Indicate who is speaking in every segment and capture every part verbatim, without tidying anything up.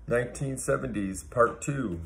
Speaker 1: nineteen seventies, part two.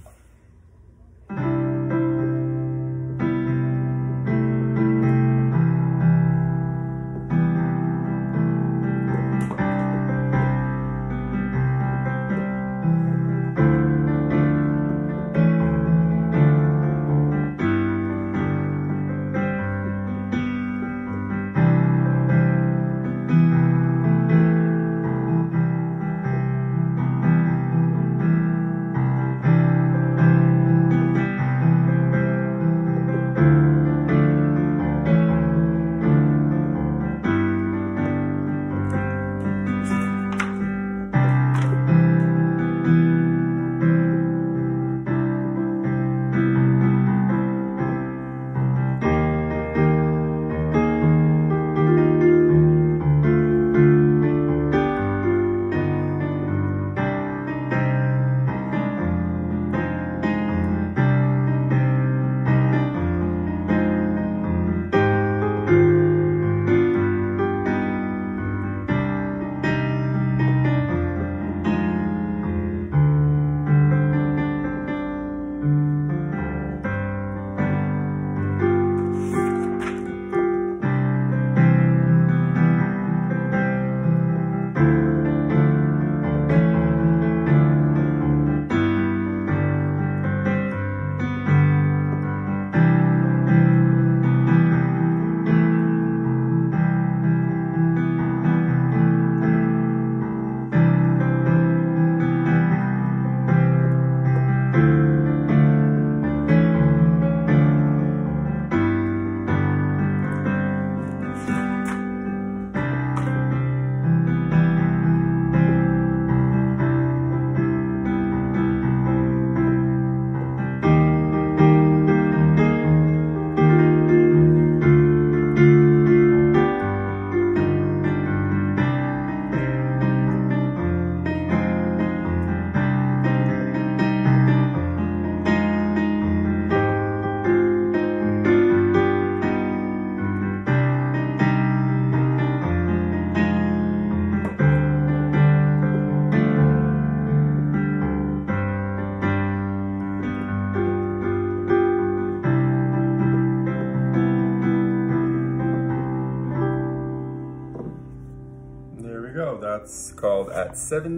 Speaker 1: That's called At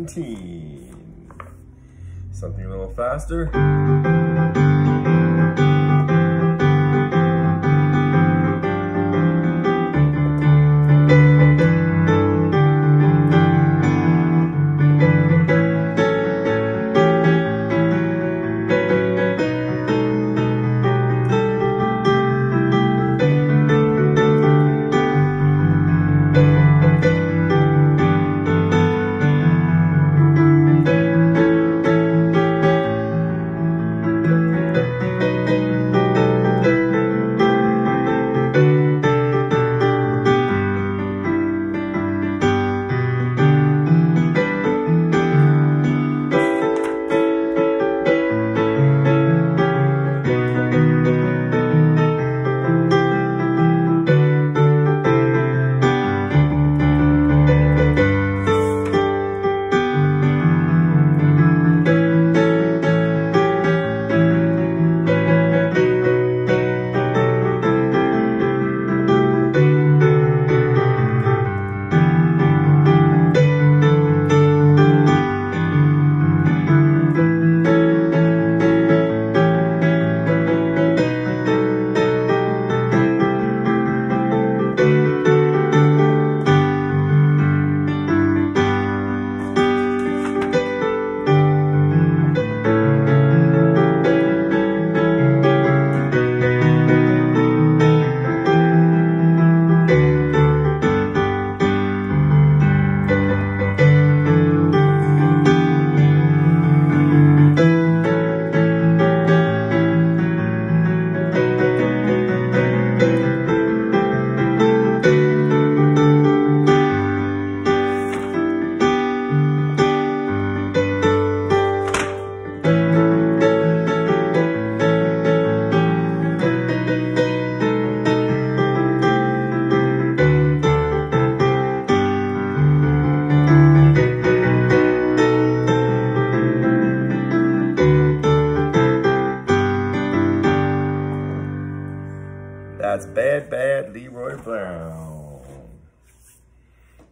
Speaker 1: seventeen. Something a little faster.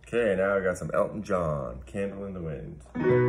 Speaker 1: Okay, now I got some Elton John, Candle in the Wind.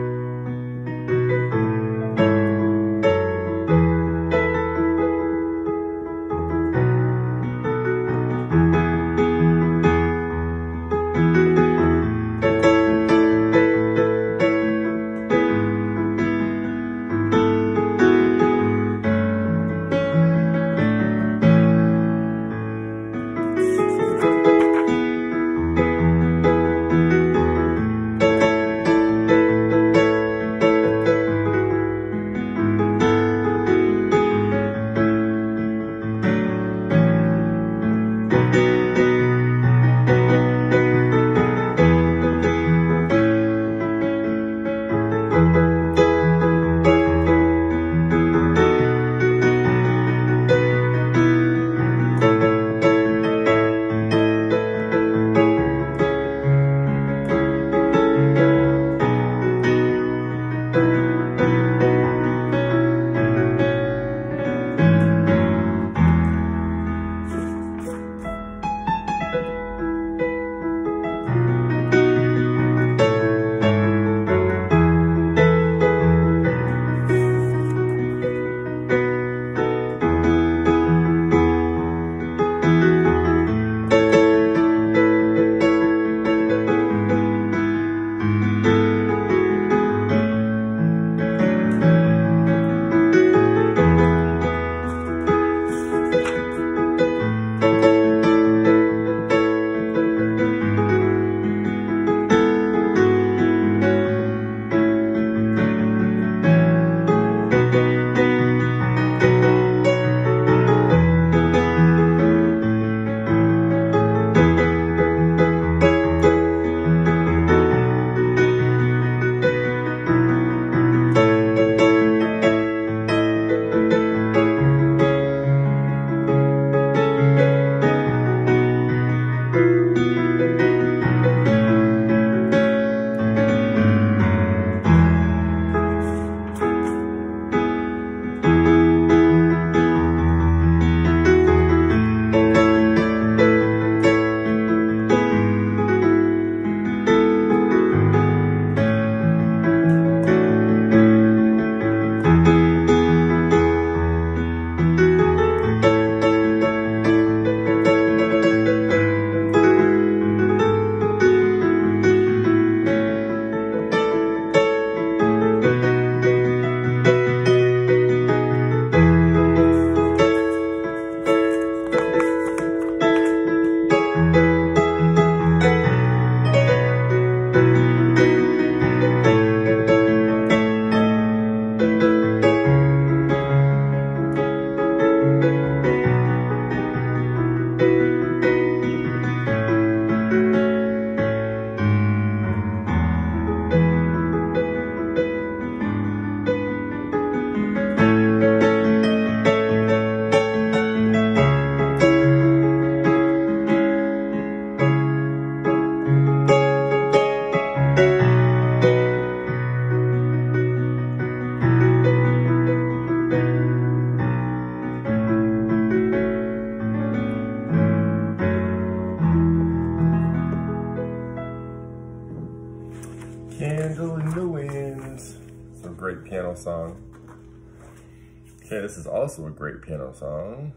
Speaker 1: Candle in the Wind. It's a great piano song. Okay, this is also a great piano song.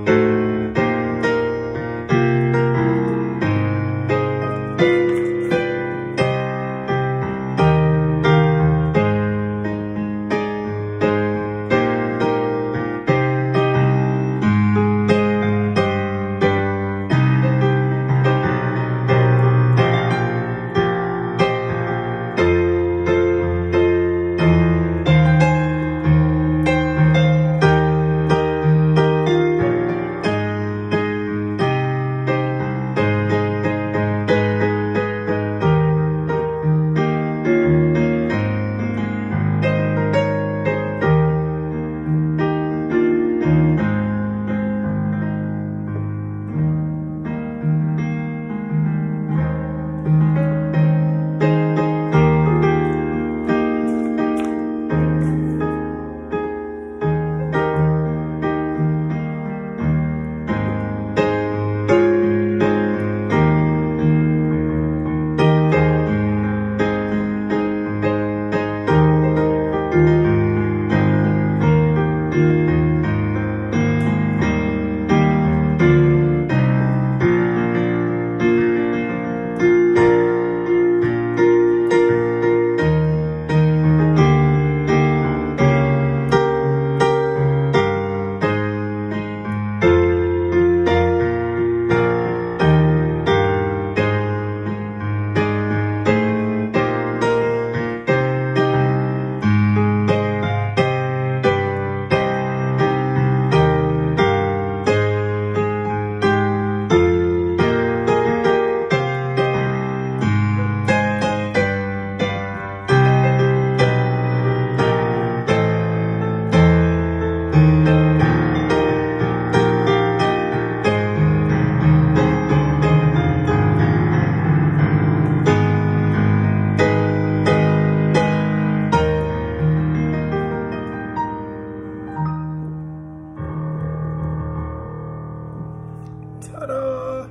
Speaker 1: Ta-da!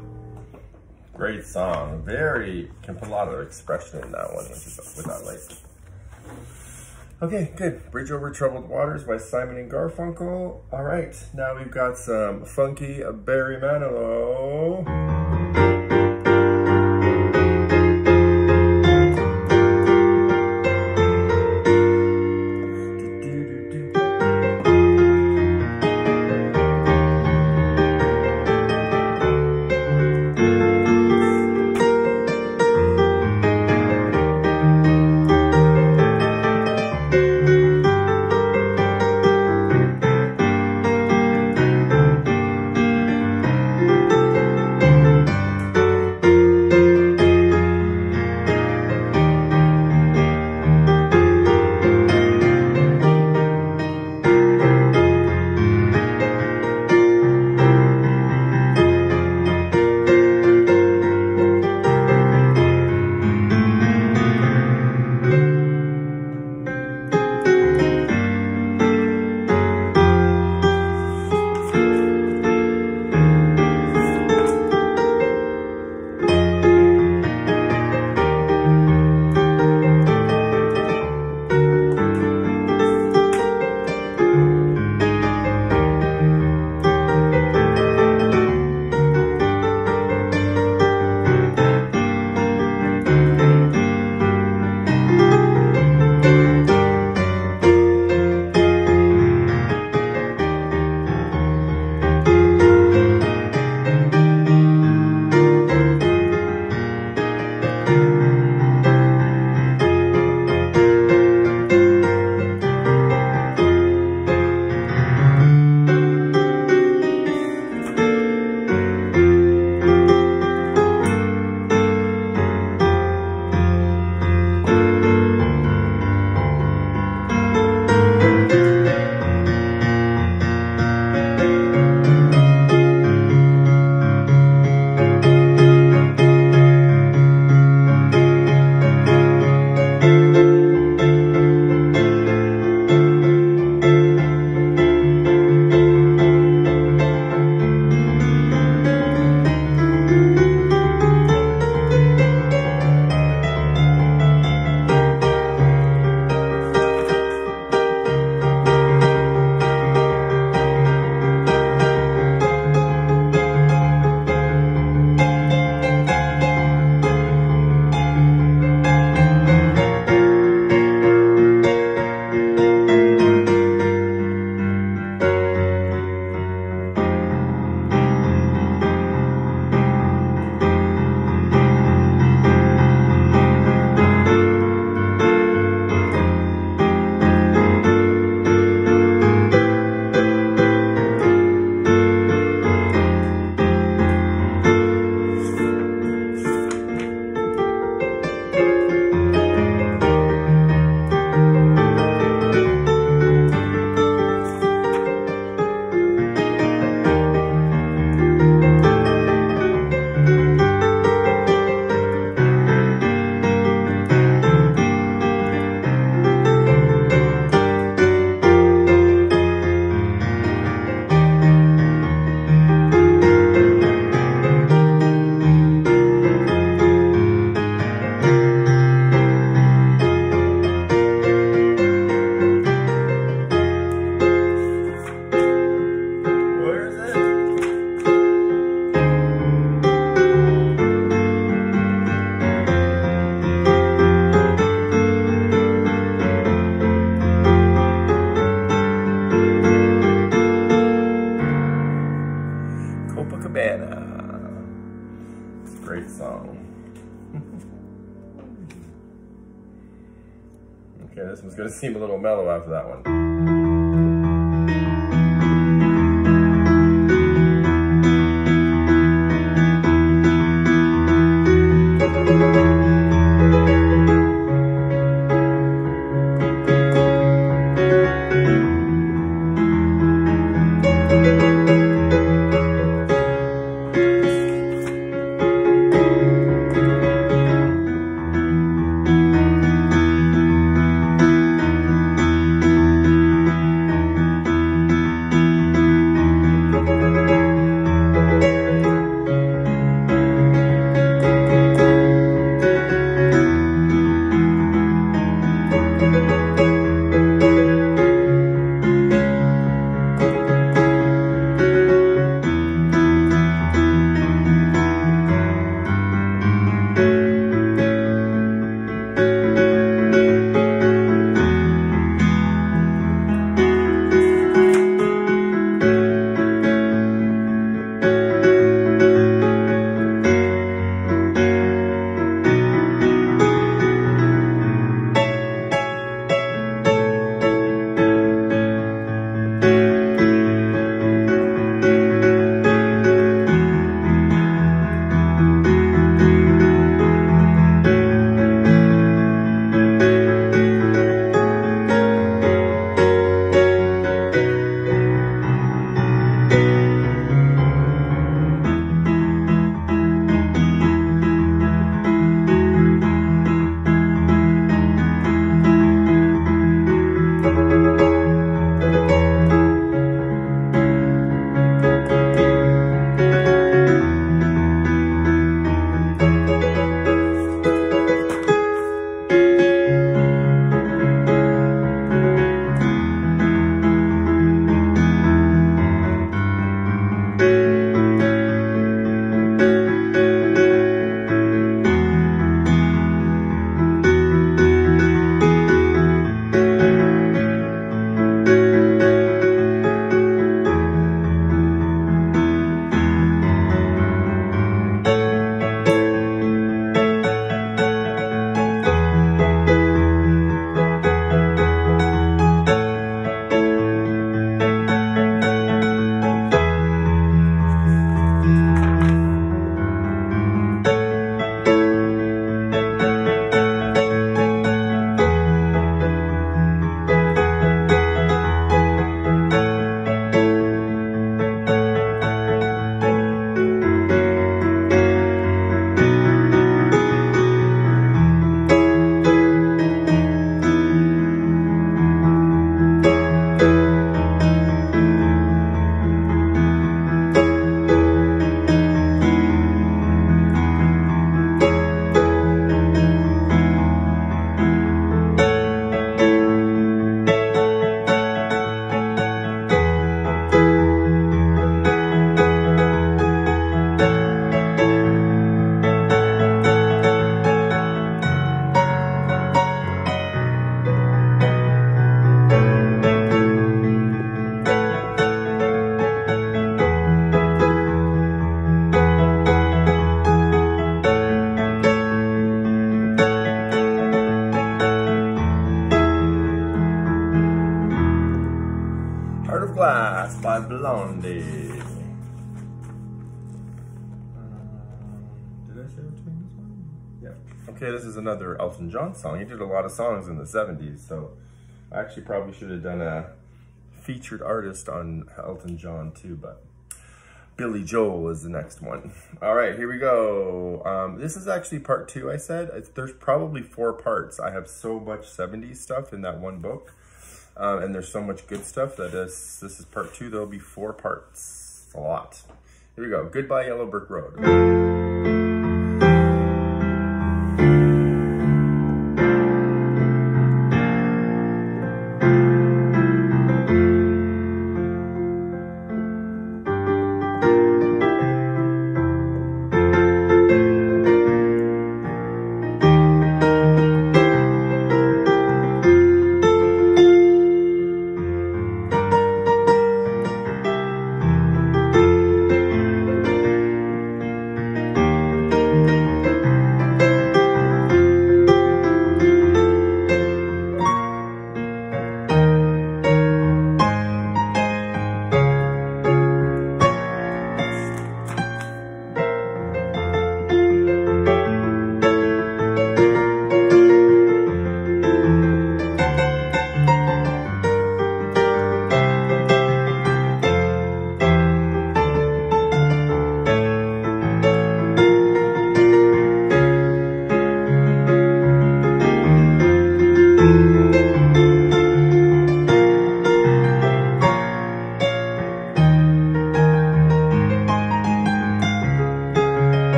Speaker 1: Great song. Very, can put a lot of expression in that one, which is what I like. Okay, good. Bridge Over Troubled Waters by Simon and Garfunkel. All right, now we've got some funky Barry Manilow. Copacabana. It's a great song. Okay, this one's gonna seem a little mellow after that one. by Blondie. Did I say which one this one? Yeah. Okay, this is another Elton John song. He did a lot of songs in the seventies, so I actually probably should have done a featured artist on Elton John too, but Billy Joel is the next one. All right, here we go. Um, this is actually part two, I said. It's, there's probably four parts. I have so much seventies stuff in that one book. Um, and there's so much good stuff that is, this is part two. There'll be four parts. It's a lot. Here we go. Goodbye Yellow Brick Road.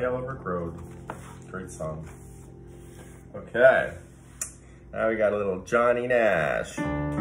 Speaker 1: Yellow Brick Road. Great song. Okay. Now we got a little Johnny Nash.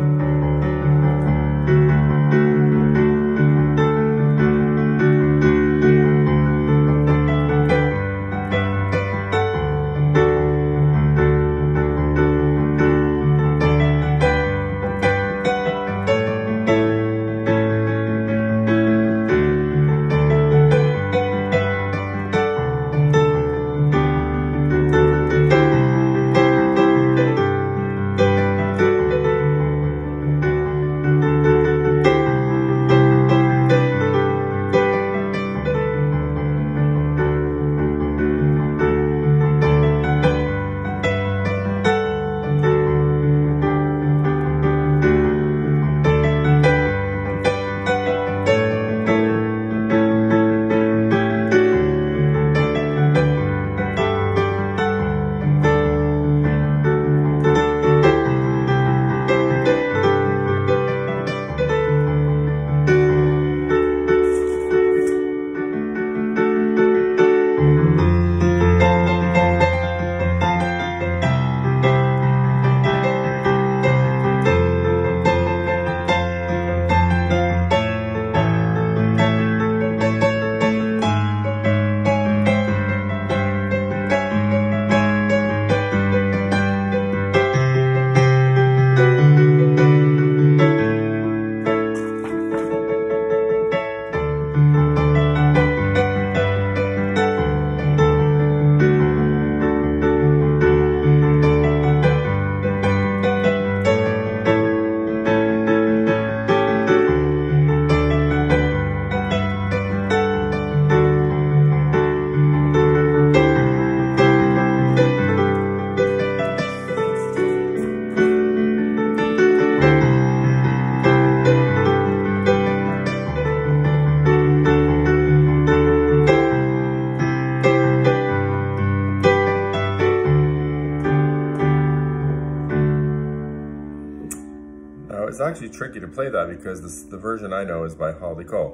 Speaker 1: It's actually tricky to play that because this, the version I know is by Holly Cole.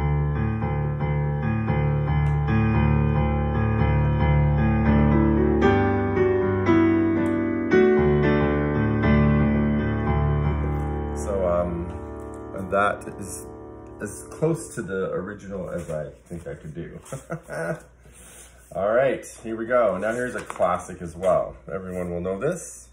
Speaker 1: So um, that is as close to the original as I think I could do. All right, here we go. Now here's a classic as well. Everyone will know this.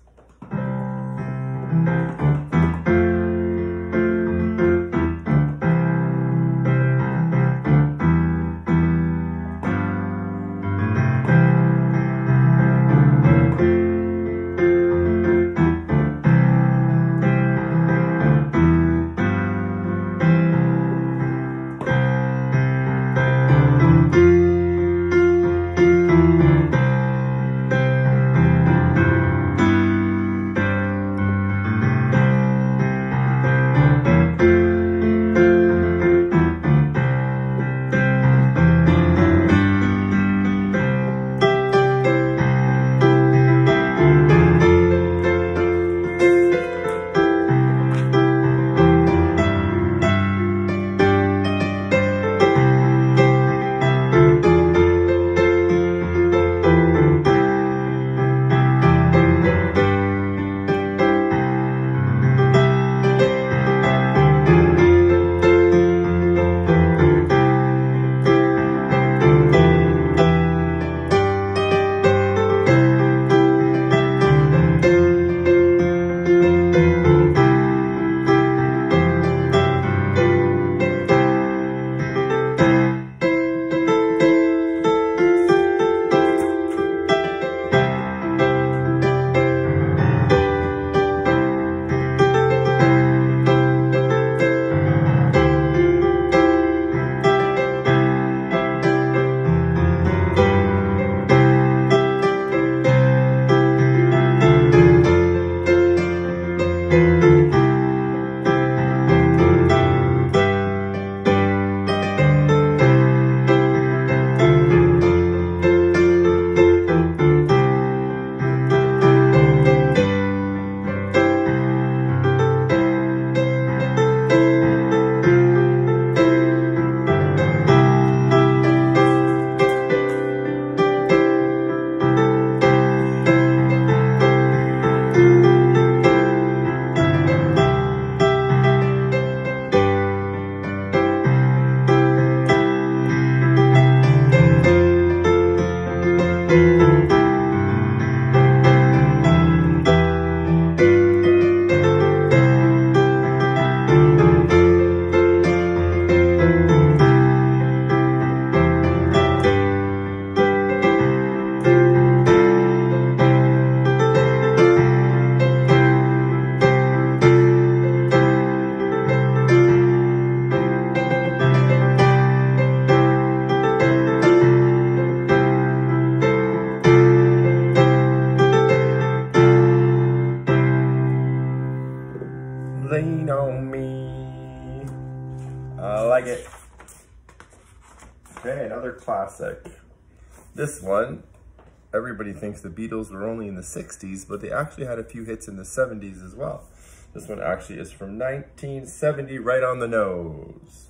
Speaker 1: I like it. Okay, another classic. This one, everybody thinks the Beatles were only in the sixties, but they actually had a few hits in the seventies as well. This one actually is from nineteen seventy, right on the nose.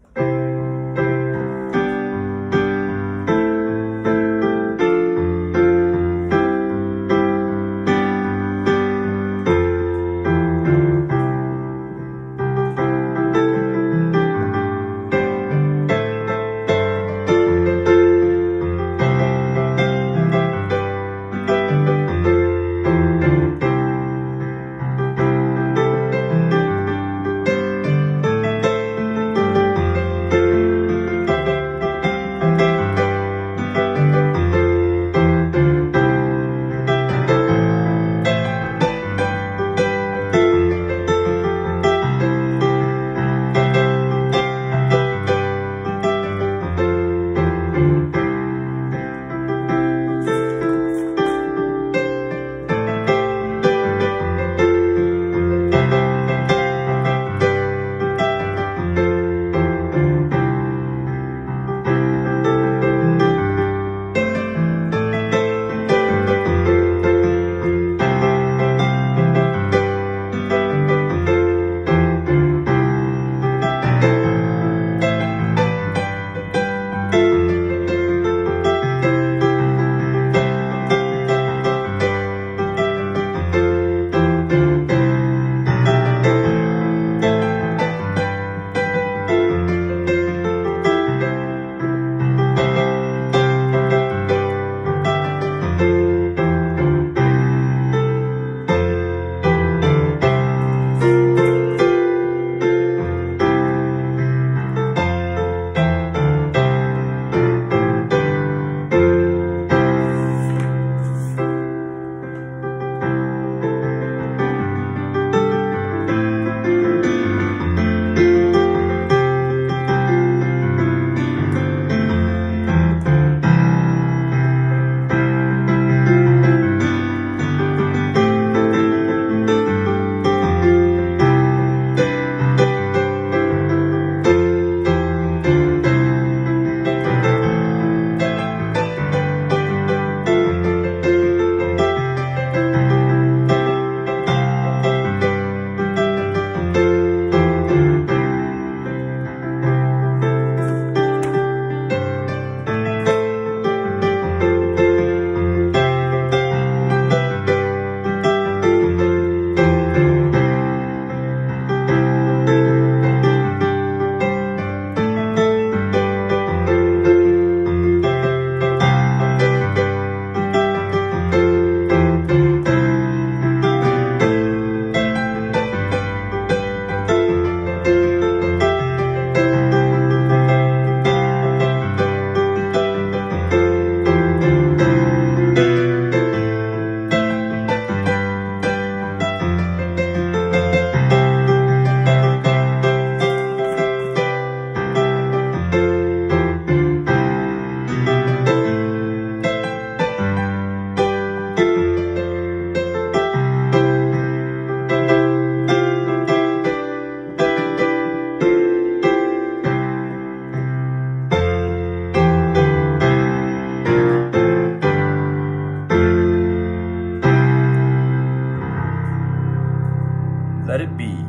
Speaker 1: Let It Be,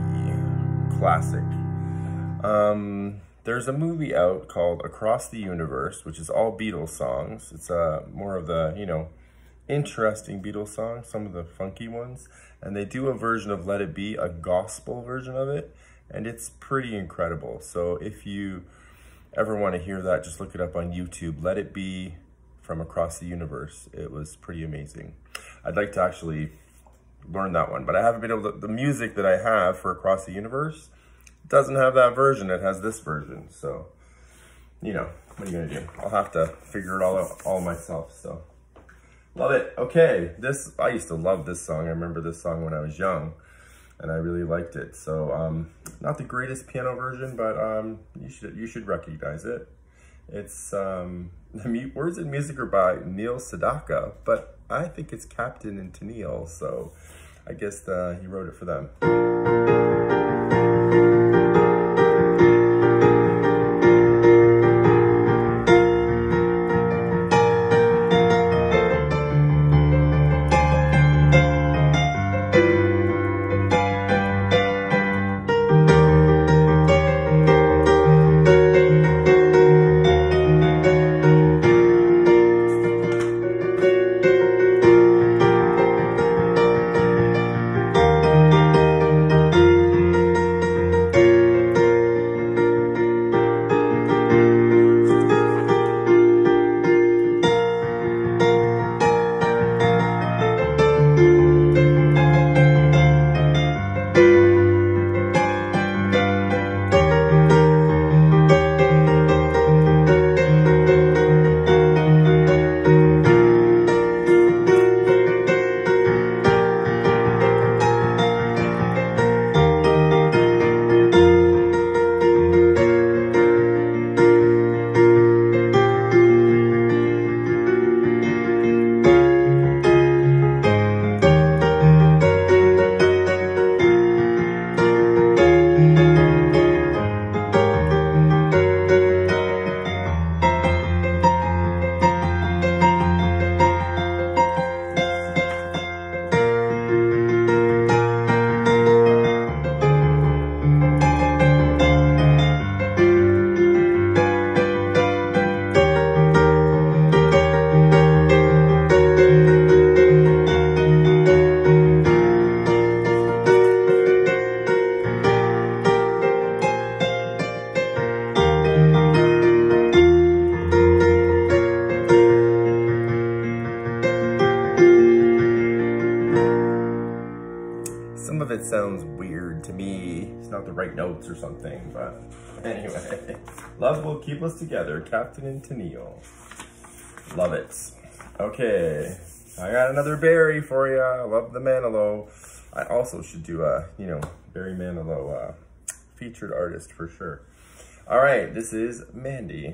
Speaker 1: classic. Um, there's a movie out called Across the Universe, which is all Beatles songs. It's uh, more of the, you know, interesting Beatles songs, some of the funky ones. And they do a version of Let It Be, a gospel version of it, and it's pretty incredible. So if you ever want to hear that, just look it up on YouTube. Let It Be from Across the Universe. It was pretty amazing. I'd like to actually learn that one, but I haven't been able to. The music that I have for Across the Universe doesn't have that version. It has this version. So, you know, what are you gonna do? I'll have to figure it all out all myself. So, love it. Okay, this, I used to love this song. I remember this song when I was young, and I really liked it. So, um, not the greatest piano version, but um, you should you should recognize it. It's um, the words and music are by Neil Sedaka, but I think it's Captain and Tennille, so I guess the, he wrote it for them. not the right notes or something, but anyway. Love will keep us together, Captain and Tennille. Love it. Okay, I got another Barry for you. I love the Manilow. I also should do a, you know, Barry Manilow uh, featured artist for sure. All right, this is Mandy.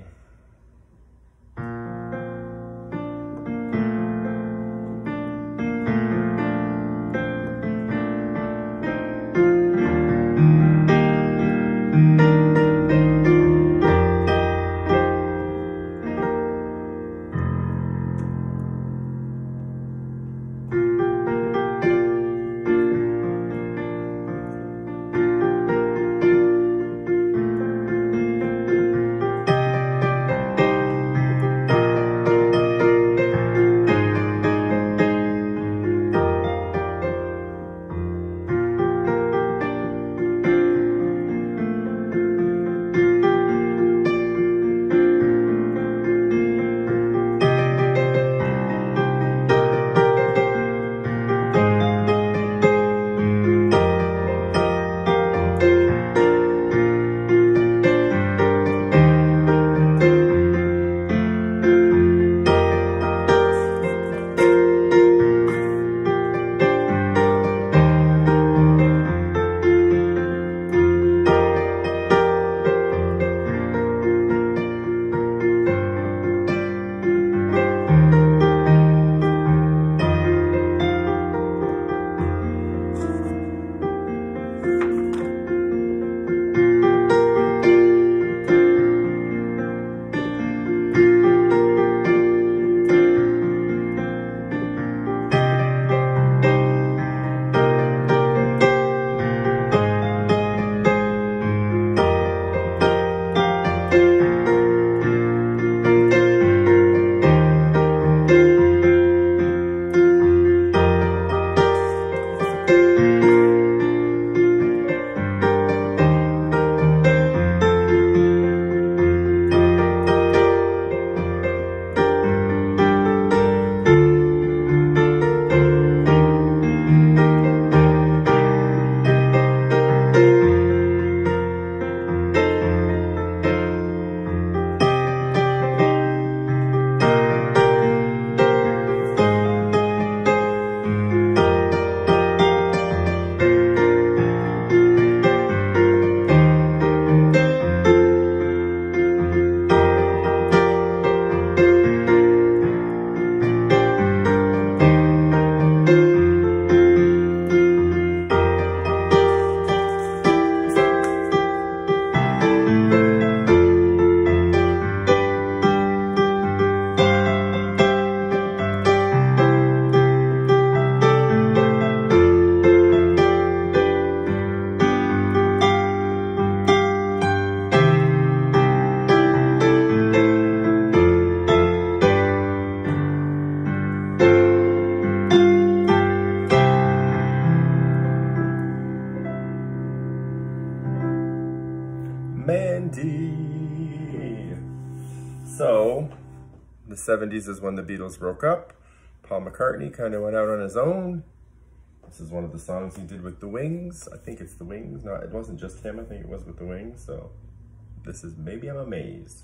Speaker 1: Mandy. So, the seventies is when the Beatles broke up. Paul McCartney kind of went out on his own. This is one of the songs he did with the Wings. I think it's the Wings. No, it wasn't just him. I think it was with the Wings. So, this is Maybe I'm Amazed.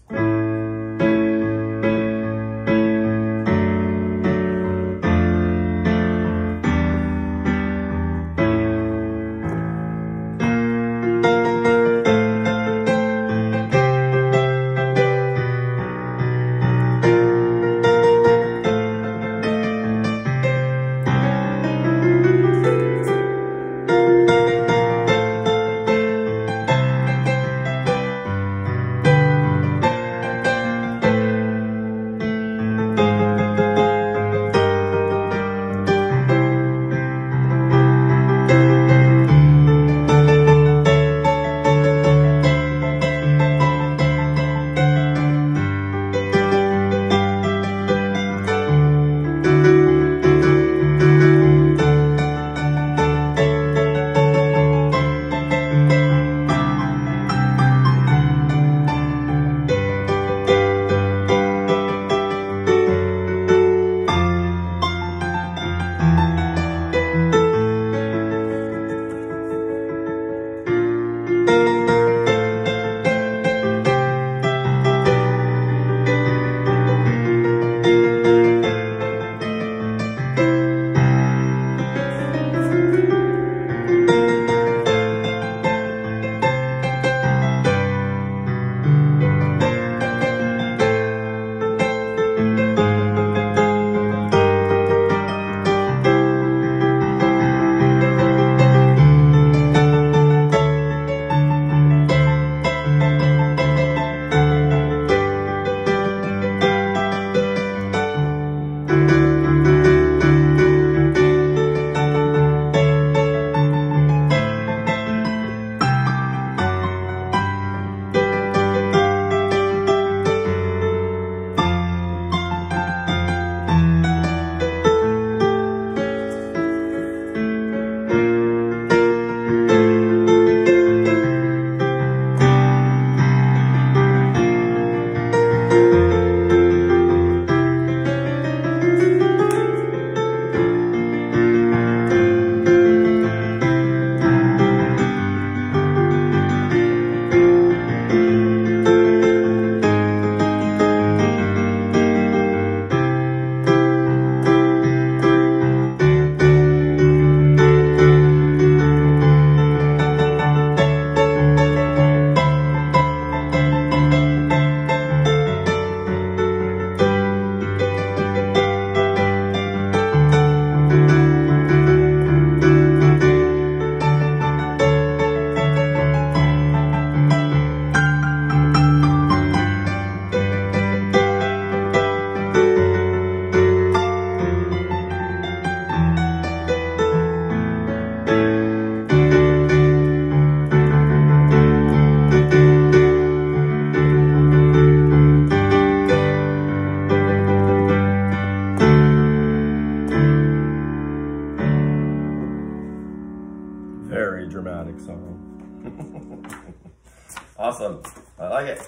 Speaker 1: one. I like it.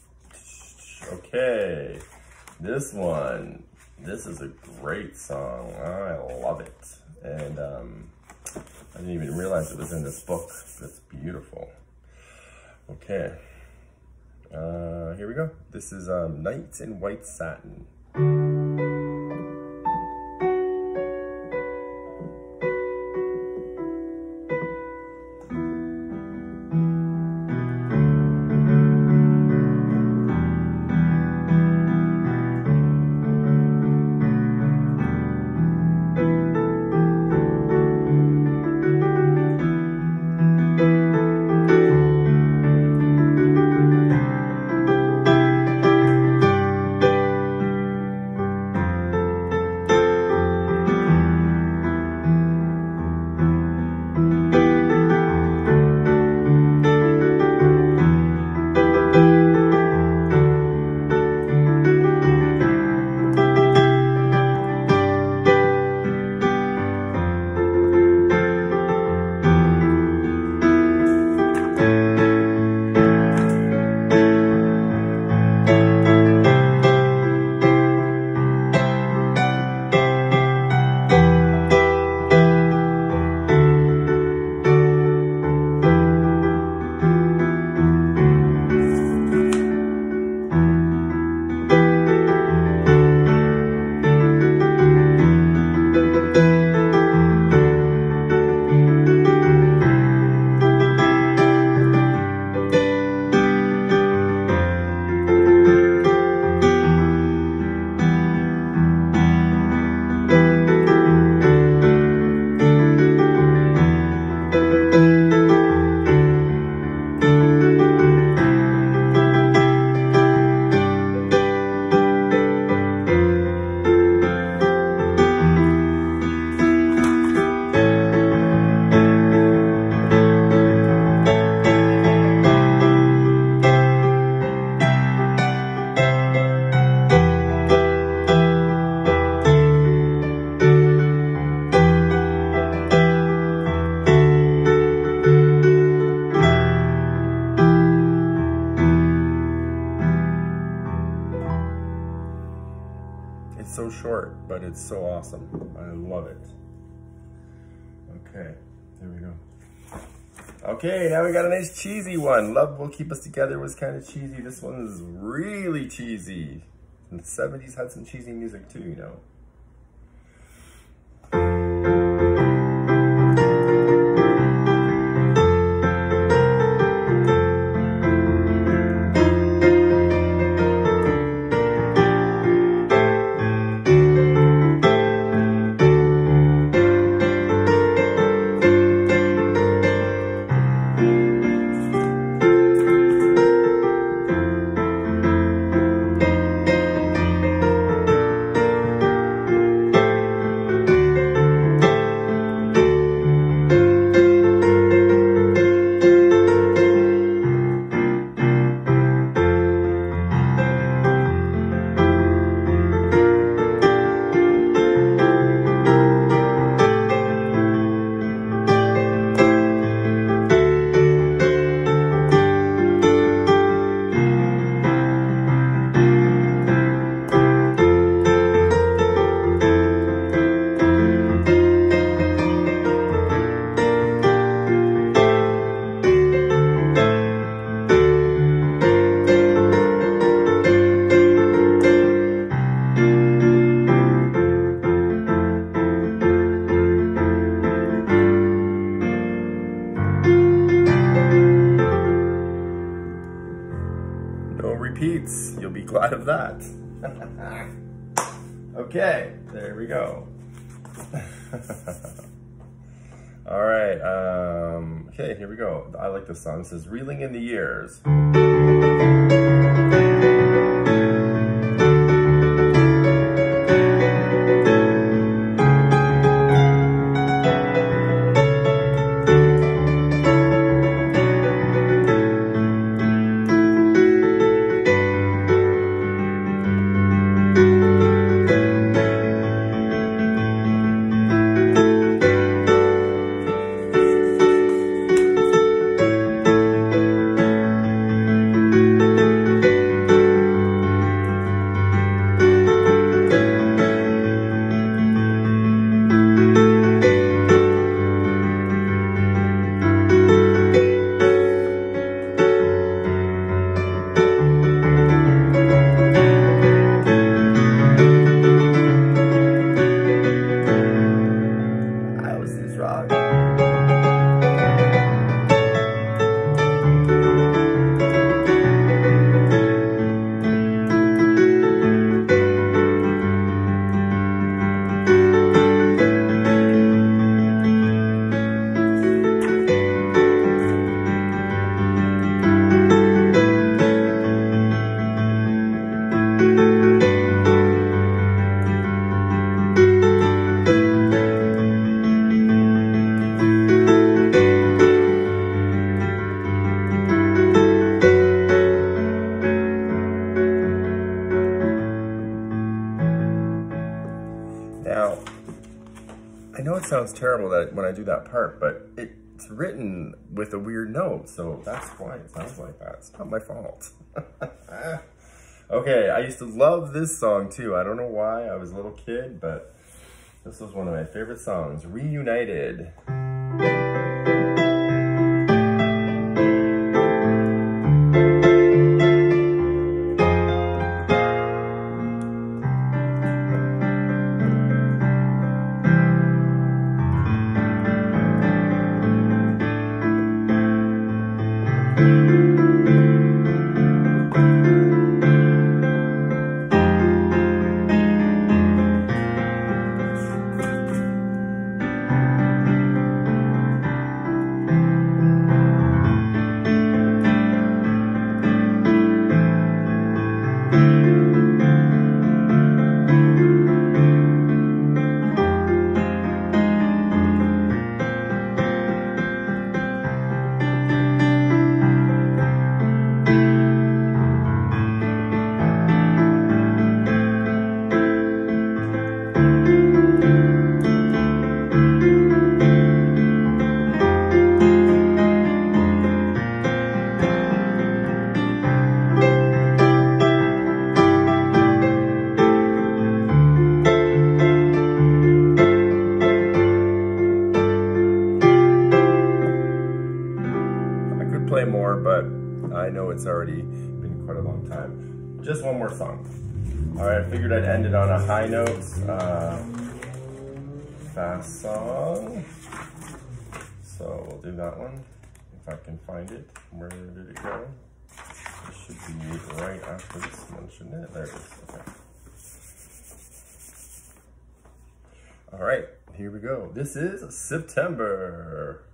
Speaker 1: Okay, this one. This is a great song. I love it. And um, I didn't even realize it was in this book. It's beautiful. Okay. Uh, here we go. This is um, Nights in White Satin. It's so short, but it's so awesome. I love it. Okay, there we go. Okay, now we got a nice cheesy one. Love Will Keep Us Together was kind of cheesy. This one is really cheesy. In the seventies had some cheesy music too, you know. Repeats, you'll be glad of that. Okay, there we go. All right, um, okay, here we go. I like this song. It says, Reeling in the Years. sounds terrible that when I do that part, but it's written with a weird note, so that's why it sounds like that. It's not my fault. Okay, I used to love this song too. I don't know why, I was a little kid, but this was one of my favorite songs, Reunited. Play more, but I know it's already been quite a long time. Just one more song. All right, I figured I'd end it on a high note. Uh, fast song. So we'll do that one, if I can find it. Where did it go? It should be right after this one, shouldn't it? There it is, okay. All right, here we go. This is September.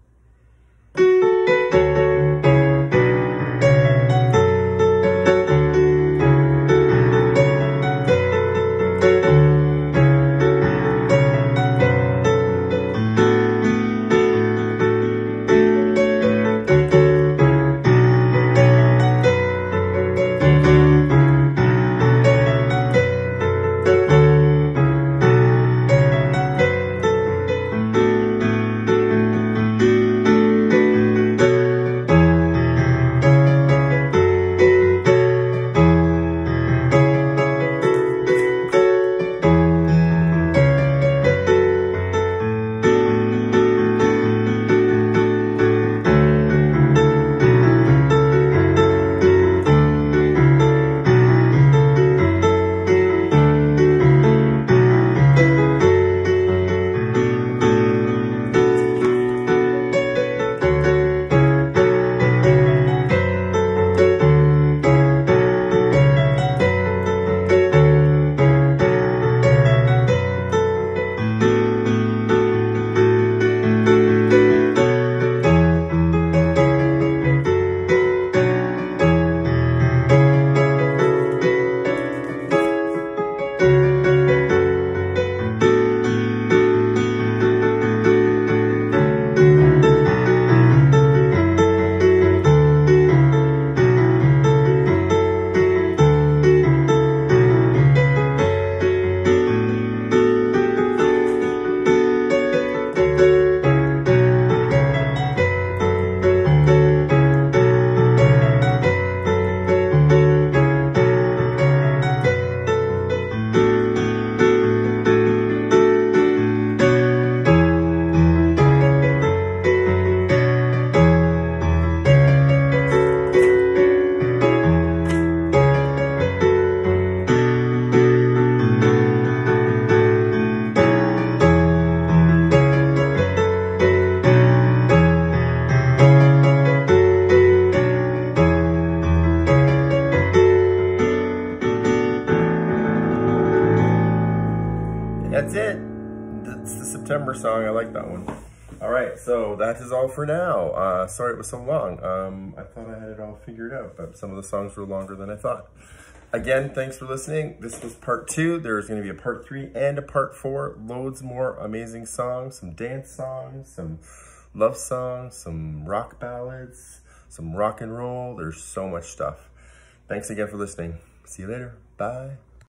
Speaker 1: That's it. That's the September song. I like that one. All right, so that is all for now. Uh, sorry it was so long. Um, I thought I had it all figured out, but some of the songs were longer than I thought. Again, thanks for listening. This was part two. There's gonna be a part three and a part four. Loads more amazing songs, some dance songs, some love songs, some rock ballads, some rock and roll. There's so much stuff. Thanks again for listening. See you later. Bye.